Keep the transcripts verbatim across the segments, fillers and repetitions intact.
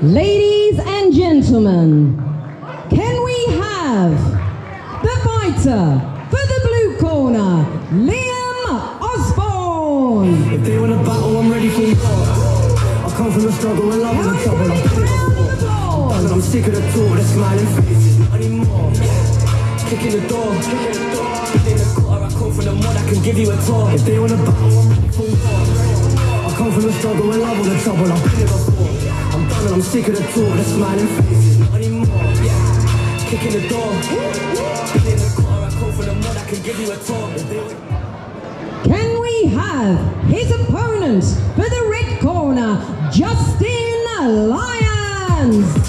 Ladies and gentlemen, can we have the fighter for the blue corner, Liam Osborne? If they want a battle, I'm ready for war. I come from the struggle and love and the trouble. I'm, I'm sick of the talk, the smiling faces, not anymore. Kicking the door, kicking the door. In the car, I come from the mud, I can give you a tour. If they want a battle, I'm ready for war. I come from the struggle and love all the trouble. I've been here before. I'm done and I'm sick of the talk, the smiling faces, not anymore. Yeah. Kicking the door. In the car, I come from the mud, I can give you a tour. If they want... Can we have his opponent for the red corner, Justin Lyons?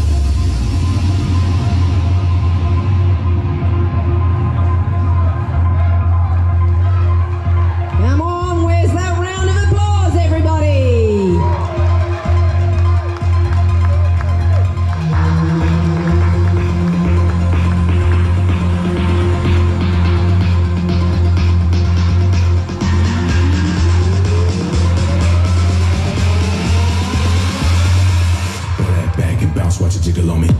Come on, where's that round of applause, everybody? Watch it jiggle on me.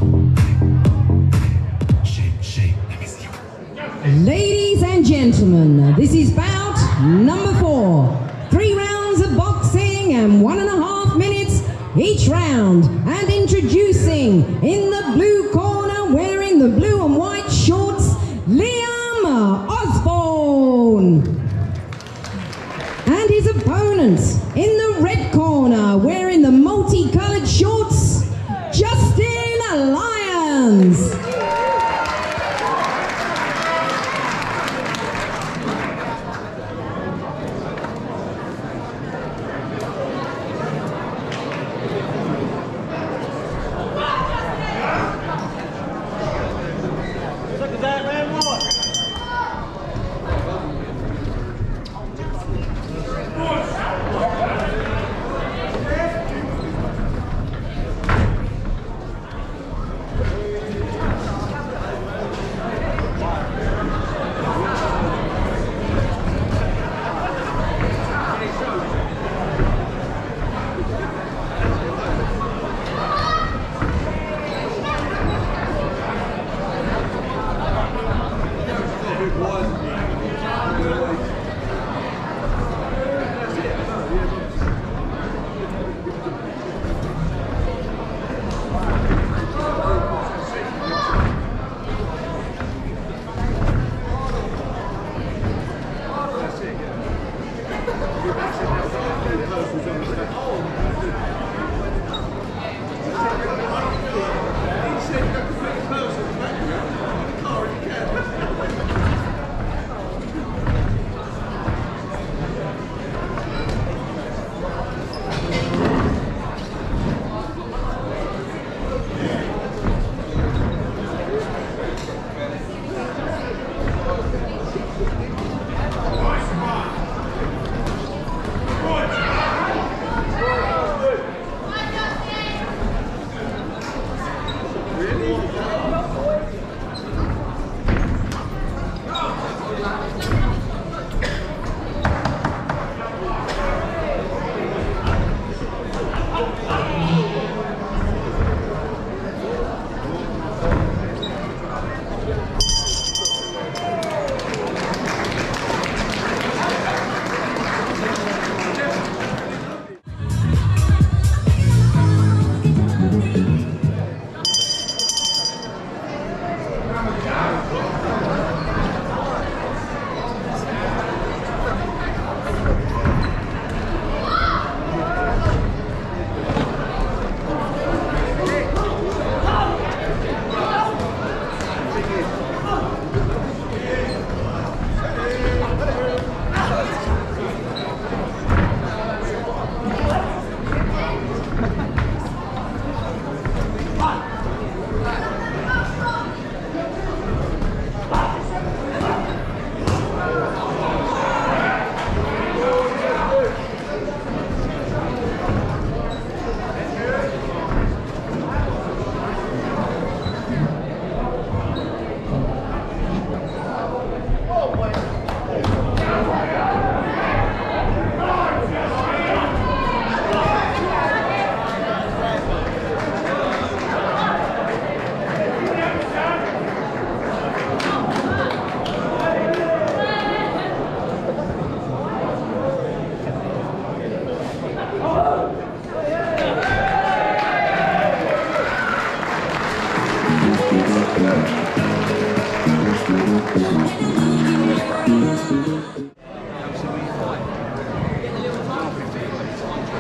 Shake, shake, let me see you. Ladies and gentlemen, this is bout number four. Three rounds of boxing and one and a half minutes each round. And introducing in the blue corner, wearing the blue and white shorts, Liam Osborne. And his opponent in the red corner, wearing the multicolored shorts, Justin Lyons.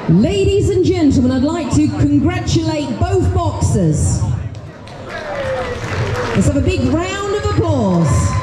Ladies and gentlemen, I'd like to congratulate both boxers. Let's have a big round of applause.